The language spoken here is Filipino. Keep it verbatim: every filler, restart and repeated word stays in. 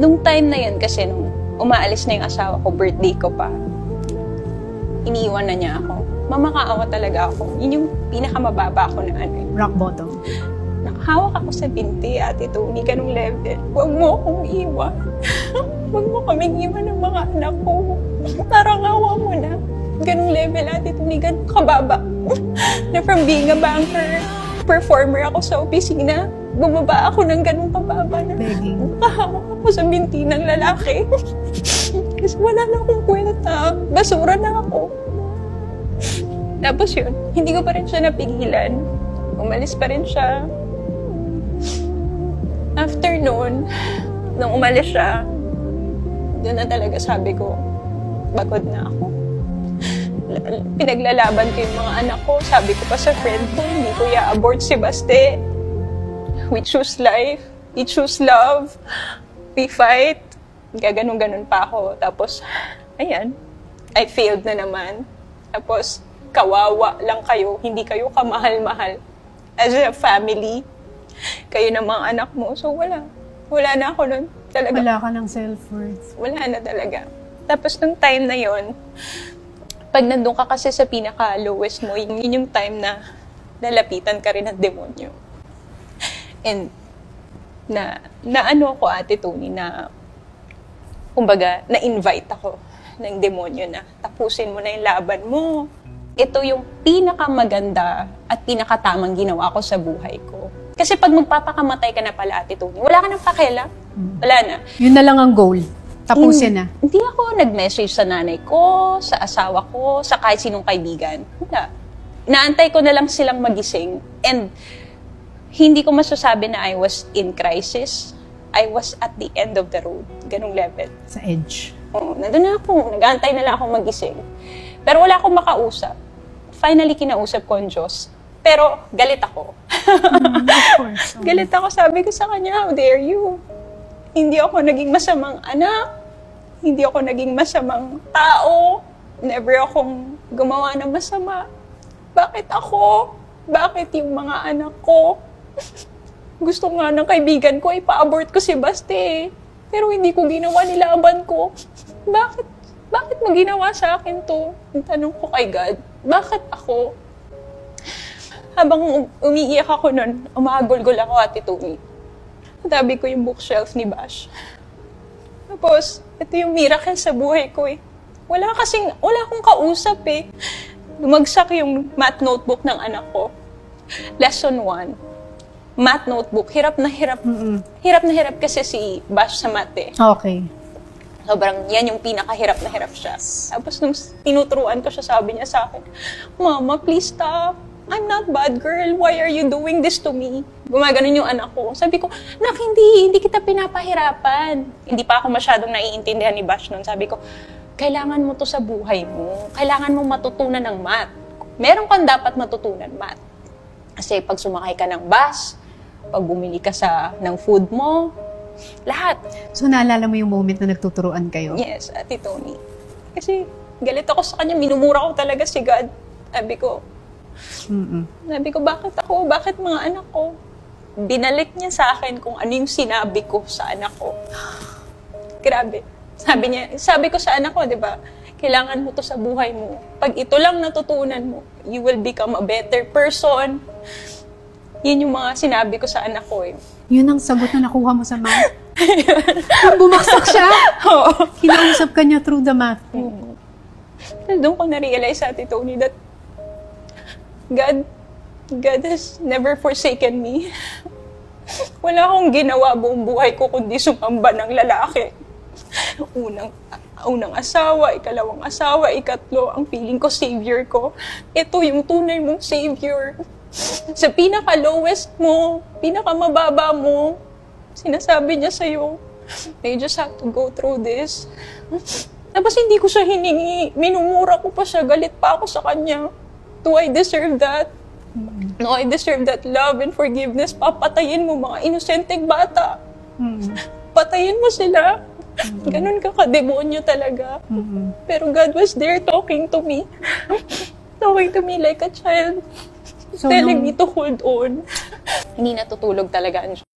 nung time na yun kasi nung umaalis na yung asawa ko, birthday ko pa, iniiwan na niya ako. Mamakaawa talaga ako. Yun yung pinakamababa ako na ano. Rock bottom. Nakahawak ako sa binti, Ate Tony, ganung level. Huwag mo akong iwan. Huwag mo kaming iwan ng mga anak ko. Parang awa mo na. Ganung level, Ate Tony, ganung kababa. Na from being a banker, performer ako sa opisina, bumaba ako ng ganung kababa na nakahawak ako sa binti ng lalaki. Kasi wala na akong kwenta. Basura na ako. Tapos yun, hindi ko pa rin siya napigilan. Umalis pa rin siya. After noon, nung umalis siya, doon na talaga sabi ko, pagod na ako. Pinaglalaban ko yung mga anak ko. Sabi ko pa sa friend ko, hindi ko i-abort si Baste. We choose life. We choose love. We fight. Gaganong-ganon pa ako. Tapos, ayan, I failed na naman. Tapos, kawawa lang kayo. Hindi kayo kamahal-mahal. As a family, kayo ng mga anak mo. So, wala. Wala na ako nun. Talaga. Wala ka ng self-worth. Wala na talaga. Tapos, nung time na yon, pag nandun ka kasi sa pinaka-lowest mo, yun yung time na lalapitan ka rin ng demonyo. And, na, na ano ako, Ate Tony, na, kumbaga, na-invite ako ng demonyo na tapusin mo na yung laban mo. Ito yung pinakamaganda at pinakatamang ginawa ko sa buhay ko. Kasi pag magpapakamatay ka na pala, Ate Tony, wala ka nang pakialam. Wala na. Yun na lang ang goal. Tapusin na. Hindi ako nag-message sa nanay ko, sa asawa ko, sa kahit sinong kaibigan. Wala. Naantay ko na lang silang magising. And hindi ko masasabi na I was in crisis. I was at the end of the road. Ganong level. Sa edge. Oo, nandun na ako. Nag-aantay na lang ako magising. Pero wala akong makausap. Finally, kinausap ko ang Diyos. Pero galit ako. Mm, of course. Oh. Galit ako. Sabi ko sa kanya, how dare you? Hindi ako naging masamang anak. Hindi ako naging masamang tao. Never akong gumawa ng masama. Bakit ako? Bakit yung mga anak ko? Gusto nga ng kaibigan ko, ipa-abort ko si Baste. Pero hindi ko ginawa, nilaban ko. Bakit? Bakit mo ginawa sa akin to? Ang tanong ko kay God, bakit ako? Habang umiiyak ako nun, umagulgol ako, Ate Tony. Tabi ko yung bookshelf ni Bash. Tapos, ito yung miracle sa buhay ko eh. Wala kasing, wala akong kausap eh. Lumagsak yung math notebook ng anak ko. Lesson one. Math notebook. Hirap na hirap. Mm-mm. Hirap na hirap kasi si Bash sa math eh. Okay. Sobrang, yan yung pinakahirap na hirap siya. Tapos nung tinuturuan ko siya, sabi niya sa akin, Mama, please stop. I'm not bad, girl. Why are you doing this to me? Gumaganon yung anak ko. Sabi ko, Nak, hindi. Hindi kita pinapahirapan. Hindi pa ako masyadong naiintindihan ni Bash nun. Sabi ko, kailangan mo to sa buhay mo. Kailangan mo matutunan ng math. Meron kang dapat matutunan math. Kasi pag sumakay ka ng bus, pag bumili ka sa, ng food mo, lahat. So, naalala mo yung moment na nagtuturuan kayo? Yes, Ate Tony. Kasi galit ako sa kanya. Minumura ko talaga si God. Sabi ko, Mm-mm. Sabi ko, bakit ako? Bakit mga anak ko? Binalik niya sa akin kung ano yung sinabi ko sa anak ko. Grabe. Sabi niya, sabi ko sa anak ko, di ba, kailangan mo to sa buhay mo. Pag ito lang natutunan mo, you will become a better person. Yun yung mga sinabi ko sa anak ko eh. Yun ang sagot na nakuha mo sa math? Bumaksak siya? Oo. Kinausap ka niya through the math book. Mm-hmm. Doon ko na-realize, Ate Tony, that God, God has never forsaken me. Wala akong ginawa buong buhay ko kundi sumamba ng lalaki. Unang, unang asawa, ikalawang asawa, ikatlo, ang feeling ko, savior ko. Ito yung tunay mong savior. Sa pinaka-lowest mo, pinaka-mababa mo, sinasabi niya sa'yo, you just have to go through this. Tapos hindi ko siya hiningi, minumura ko pa siya, galit pa ako sa kanya. Do I deserve that? No, I deserve that love and forgiveness. Papatayin mo mga inosenteng bata. Mm-hmm. Patayin mo sila. Mm-hmm. Ganun ka ka-demonyo talaga. Mm-hmm. Pero God was there talking to me. Talking to me like a child. So, telling nung... me to hold on. Hindi natutulog talaga.